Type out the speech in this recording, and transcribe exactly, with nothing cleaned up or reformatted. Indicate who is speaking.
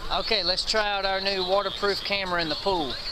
Speaker 1: Okay, let's try out our new waterproof camera in the pool.